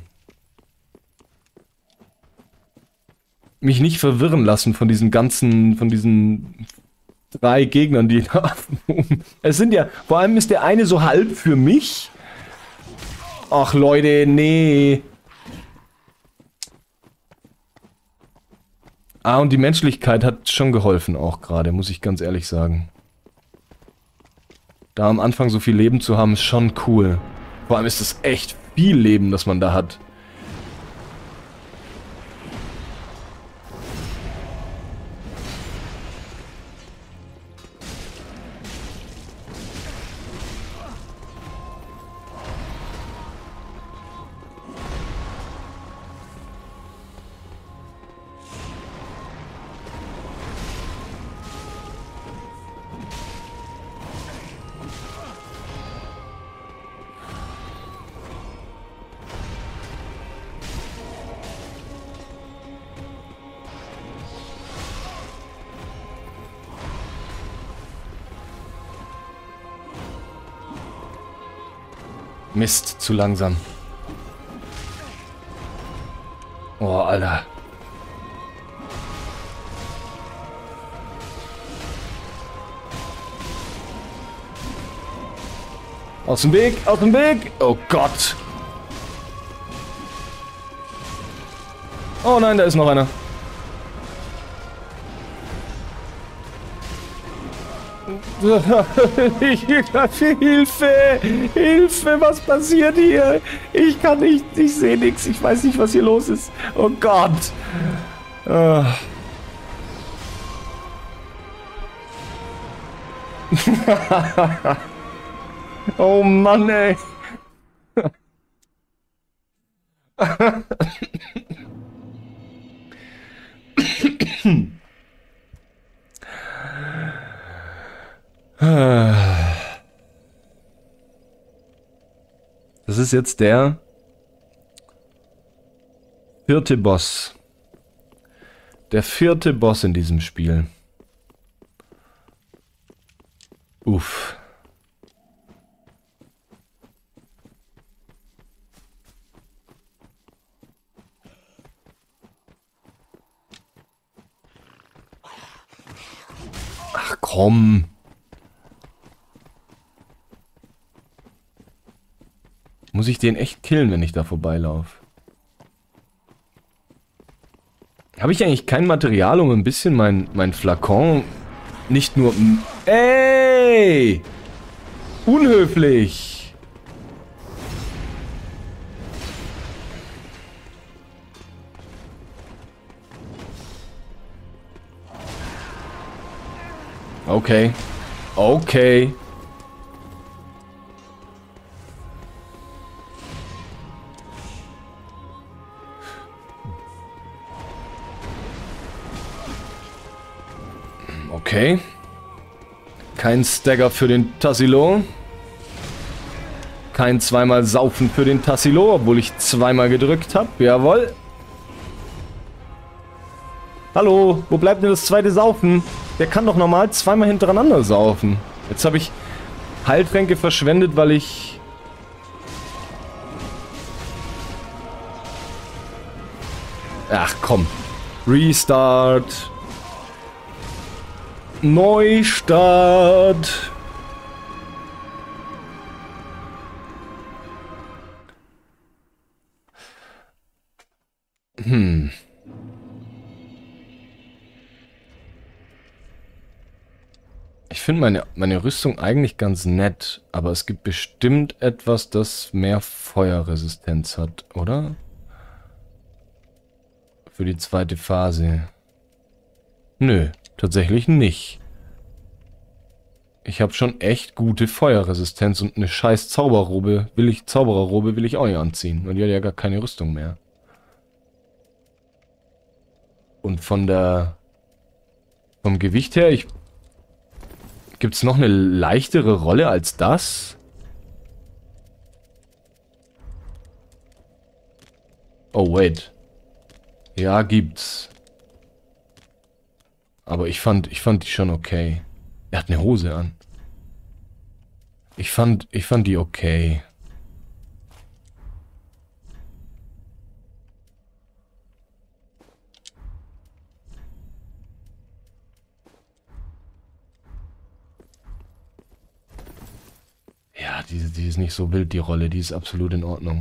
Mich nicht verwirren lassen von diesen von diesen 3 Gegnern, die da... Es sind ja, vor allem ist der eine so halb für mich. Ach Leute, nee. Ah, und die Menschlichkeit hat schon geholfen auch gerade, muss ich ganz ehrlich sagen. Da am Anfang so viel Leben zu haben, ist schon cool. Vor allem ist es echt viel Leben, das man da hat. Mist, zu langsam. Oh, Alter. Aus dem Weg, aus dem Weg! Oh Gott! Oh nein, da ist noch einer. Hilfe! Hilfe! Was passiert hier? Ich kann nicht, ich sehe nichts. Ich weiß nicht, was hier los ist. Oh Gott! Oh Mann, ey! Das ist jetzt der 4. Boss. Der 4. Boss in diesem Spiel. Uff. Ach komm. Muss ich den echt killen, wenn ich da vorbeilaufe? Habe ich eigentlich kein Material, um ein bisschen mein Flakon nicht nur... Ey! Unhöflich! Okay. Okay. Okay. Kein Stagger für den Tassilo. Kein zweimal Saufen für den Tassilo, obwohl ich zweimal gedrückt habe. Jawohl. Hallo, wo bleibt denn das zweite Saufen? Der kann doch normal zweimal hintereinander saufen. Jetzt habe ich Heiltränke verschwendet, weil ich... Ach komm. Restart. Neustart. Ich finde meine Rüstung eigentlich ganz nett, aber es gibt bestimmt etwas, das mehr Feuerresistenz hat, oder? Für die zweite Phase. Nö, tatsächlich nicht. Ich habe schon echt gute Feuerresistenz und eine scheiß Zauberrobe Zaubererrobe will ich auch nicht anziehen. Und die hat ja gar keine Rüstung mehr. Und vom Gewicht her, gibt's noch eine leichtere Rolle als das? Oh, wait. Ja, gibt's. Aber ich fand die schon okay. Er hat eine Hose an. Ich fand die okay. Ja, die ist nicht so wild, die Rolle. Die ist absolut in Ordnung.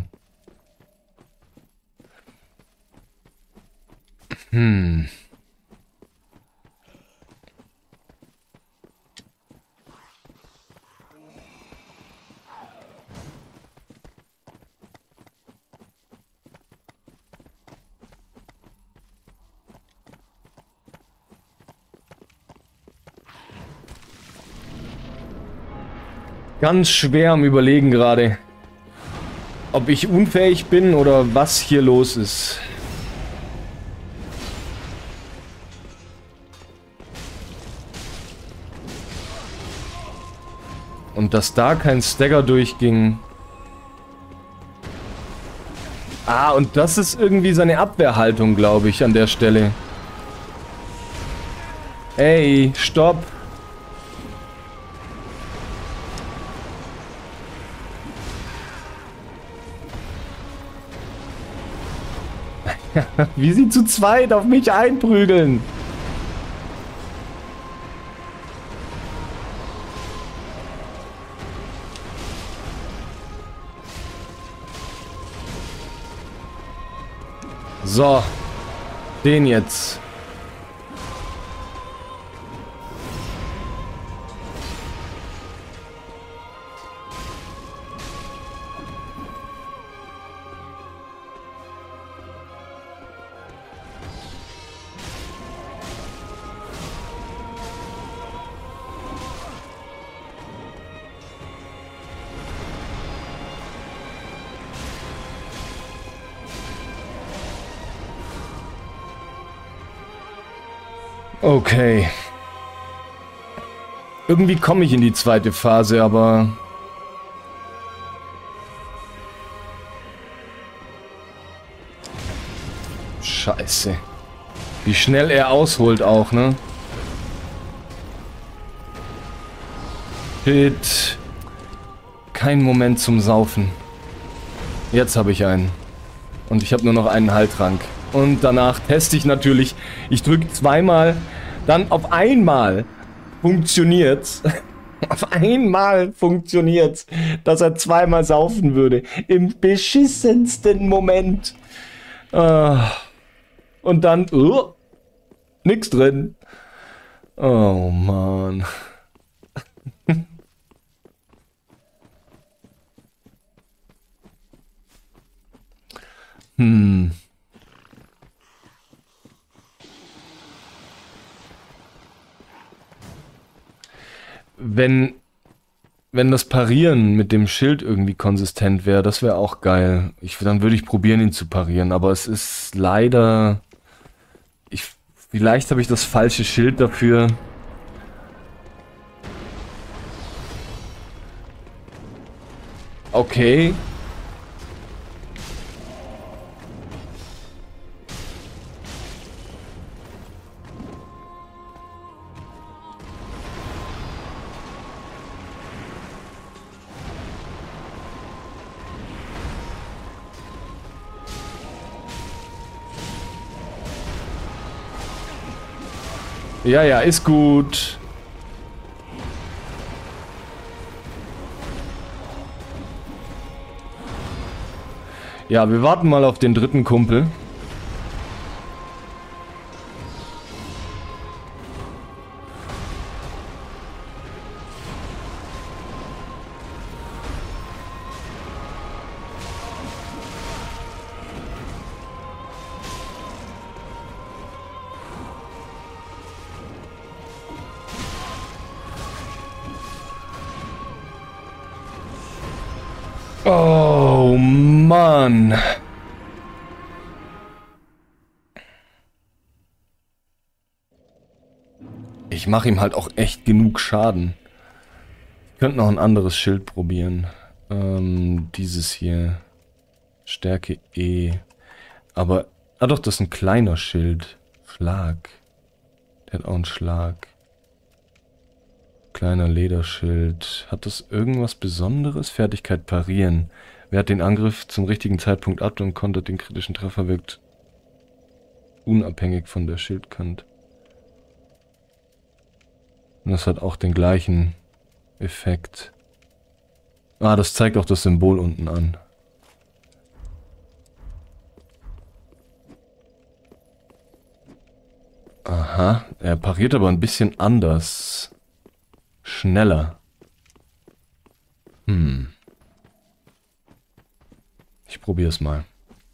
Ganz schwer am Überlegen gerade, ob ich unfähig bin oder was hier los ist. Und dass da kein Stagger durchging. Ah, und das ist irgendwie seine Abwehrhaltung, glaube ich, an der Stelle. Ey, stopp! Wie sie zu zweit auf mich einprügeln. So. Den jetzt. Okay. Irgendwie komme ich in die zweite Phase, aber... Scheiße. Wie schnell er ausholt auch, ne? Shit. Kein Moment zum Saufen. Jetzt habe ich einen. Und ich habe nur noch einen Heiltrank. Und danach teste ich natürlich. Ich drücke zweimal, dann auf einmal funktioniert's. Auf einmal funktioniert's, dass er zweimal saufen würde. Im beschissensten Moment. Und dann, nix drin. Oh Mann. Wenn das Parieren mit dem Schild irgendwie konsistent wäre, das wäre auch geil. Dann würde ich probieren, ihn zu parieren, aber es ist leider... Vielleicht habe ich das falsche Schild dafür. Okay. Ja, ja, ist gut. Ja, wir warten mal auf den dritten Kumpel. Oh Mann. Ich mache ihm halt auch echt genug Schaden. Ich könnte noch ein anderes Schild probieren. Dieses hier. Stärke E. Aber, ah doch, das ist ein kleiner Schild. Schlag. Der hat auch einen Schlag. Kleiner Lederschild. Hat das irgendwas Besonderes? Fertigkeit parieren. Wehrt den Angriff zum richtigen Zeitpunkt ab und kontert den kritischen Treffer, wirkt unabhängig von der Schildkant. Und das hat auch den gleichen Effekt. Ah, das zeigt auch das Symbol unten an. Aha, er pariert aber ein bisschen anders. Schneller. Ich probiere es mal.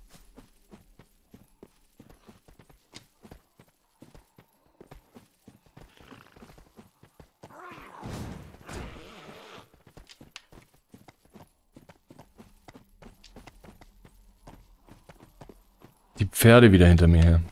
Die Pferde wieder hinter mir her.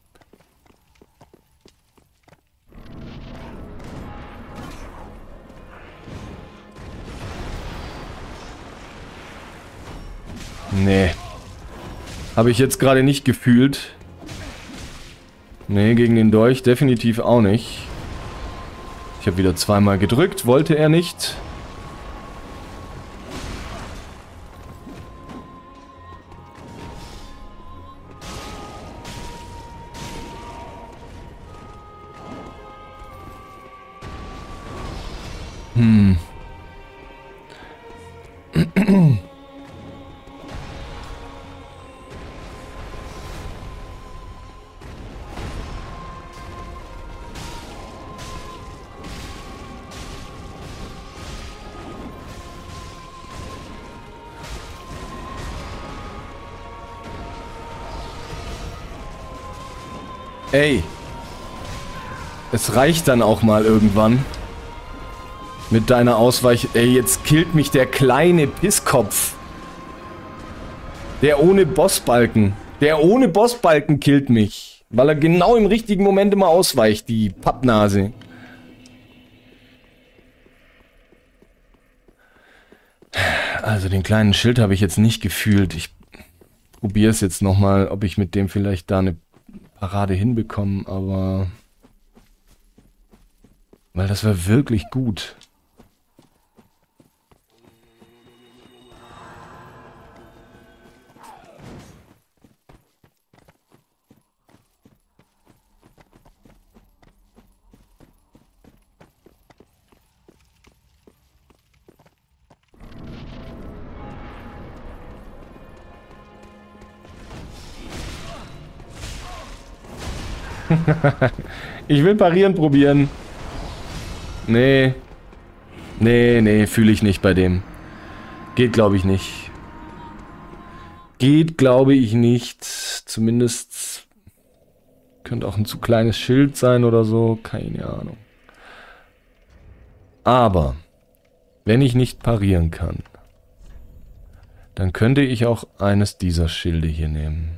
Nee. Habe ich jetzt gerade nicht gefühlt. Nee, gegen den Dolch definitiv auch nicht. Ich habe wieder zweimal gedrückt, wollte er nicht. Ey. Es reicht dann auch mal irgendwann. Mit deiner Ausweich... Ey, jetzt killt mich der kleine Pisskopf. Der ohne Bossbalken. Der ohne Bossbalken killt mich. Weil er genau im richtigen Moment immer ausweicht, die Pappnase. Also den kleinen Schild habe ich jetzt nicht gefühlt. Ich probiere es jetzt nochmal, ob ich mit dem vielleicht da eine Parade hinbekomme, aber... Weil das war wirklich gut. Ich will parieren probieren. Nee. Nee, fühle ich nicht bei dem. Geht, glaube ich, nicht. Geht, glaube ich, nicht. Zumindest könnte auch ein zu kleines Schild sein oder so. Keine Ahnung. Aber, wenn ich nicht parieren kann, dann könnte ich auch eines dieser Schilde hier nehmen.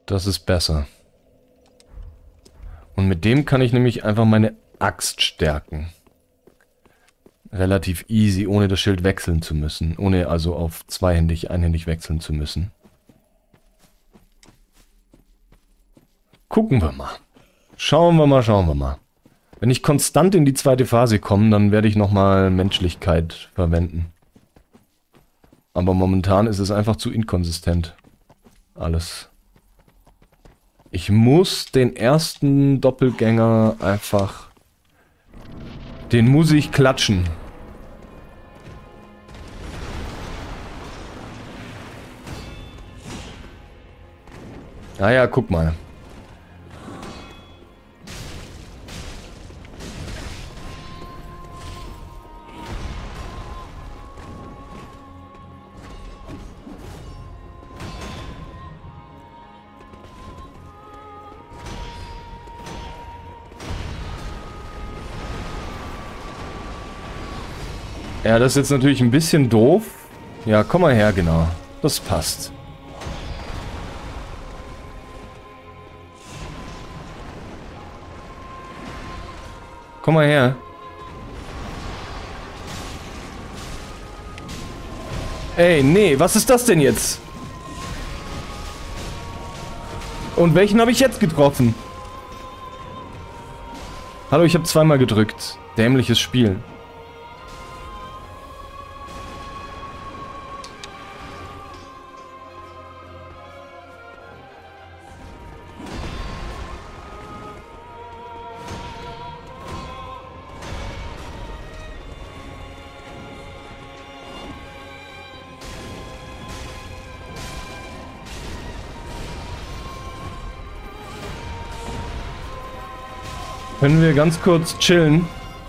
Das ist besser. Und mit dem kann ich nämlich einfach meine Axt stärken. Relativ easy, ohne das Schild wechseln zu müssen. Ohne also auf zweihändig, einhändig wechseln zu müssen. Gucken wir mal. Schauen wir mal, schauen wir mal. Wenn ich konstant in die zweite Phase komme, dann werde ich nochmal Menschlichkeit verwenden. Aber momentan ist es einfach zu inkonsistent. Alles. Ich muss den ersten Doppelgänger einfach... Den muss ich klatschen. Ah ja, guck mal. Ja, das ist jetzt natürlich ein bisschen doof. Ja, komm mal her, genau. Das passt. Komm mal her. Ey, nee, was ist das denn jetzt? Und welchen habe ich jetzt getroffen? Hallo, ich habe zweimal gedrückt. Dämliches Spiel. Können wir ganz kurz chillen?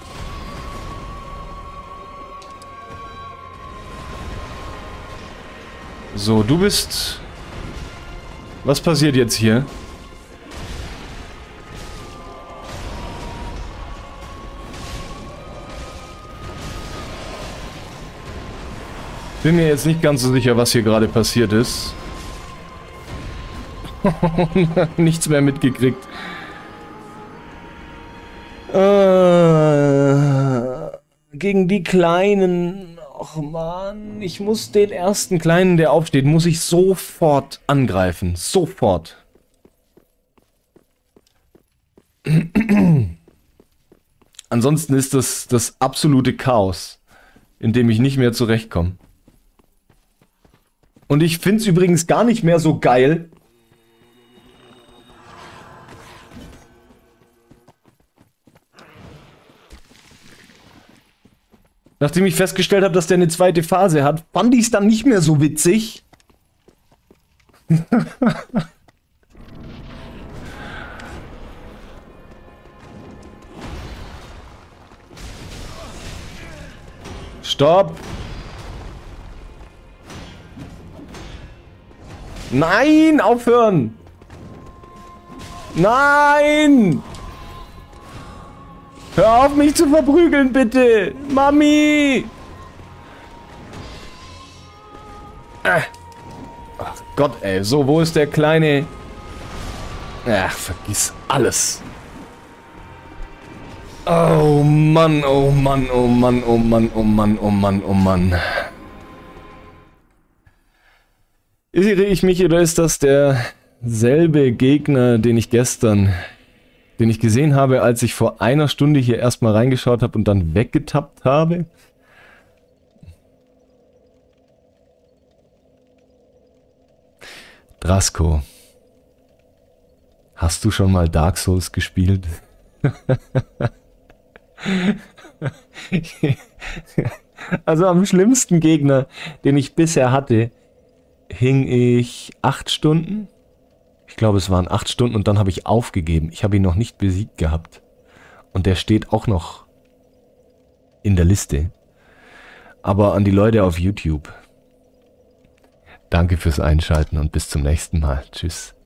So, du bist... Was passiert jetzt hier? Bin mir jetzt nicht ganz so sicher, was hier gerade passiert ist. Nichts mehr mitgekriegt. Gegen die Kleinen. Och man, ich muss den ersten Kleinen, der aufsteht, muss ich sofort angreifen. Sofort. Ansonsten ist das absolute Chaos, in dem ich nicht mehr zurechtkomme. Und ich finde es übrigens gar nicht mehr so geil. Nachdem ich festgestellt habe, dass der eine zweite Phase hat, fand ich es dann nicht mehr so witzig. Stopp! Nein, aufhören! Nein! Hör auf, mich zu verprügeln, bitte! Mami! Ach Gott, ey. So, wo ist der kleine... Ach, vergiss alles. Oh Mann, oh Mann, oh Mann, oh Mann, oh Mann, oh Mann, oh Mann. Irre ich mich oder ist das derselbe Gegner, den ich gesehen habe, als ich vor einer Stunde hier erstmal reingeschaut habe und dann weggetappt habe? Drasko, hast du schon mal Dark Souls gespielt? Also am schlimmsten Gegner, den ich bisher hatte, hing ich 8 Stunden. Ich glaube, es waren 8 Stunden und dann habe ich aufgegeben. Ich habe ihn noch nicht besiegt gehabt. Und der steht auch noch in der Liste. Aber an die Leute auf YouTube. Danke fürs Einschalten und bis zum nächsten Mal. Tschüss.